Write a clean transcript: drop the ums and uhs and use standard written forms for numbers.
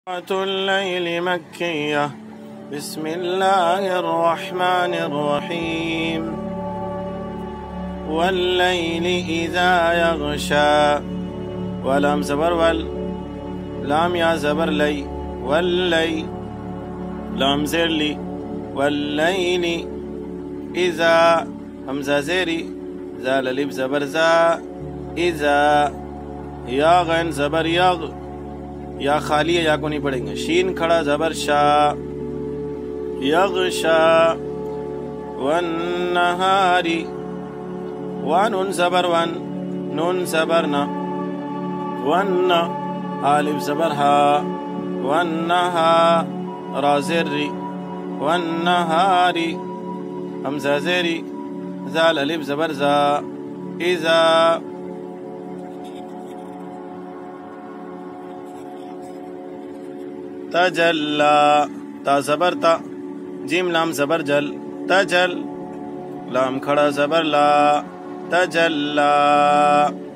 الليل مكية بسم الله الرحمن الرحيم والليل إذا يغشى ولام زبر لام يا زبر لي واللي لام زر لي والليل إذا همزة زيري زال لب زبر زا إذا या गैन जबर यग या खाली है या को नहीं पढ़ेंगे। शीन खड़ा जबर शा यगशा वन नहारी वन उन जबर वन नून जबर न वन आलिफ जबर हा वन नहा राजेरी वन नहारी हमजा जेरी जाल अलिफ जबर जा इजा तजल्ला ता जबर ता जीम लाम जबर जल तजल लाम खड़ा जबर ला तजल्ला।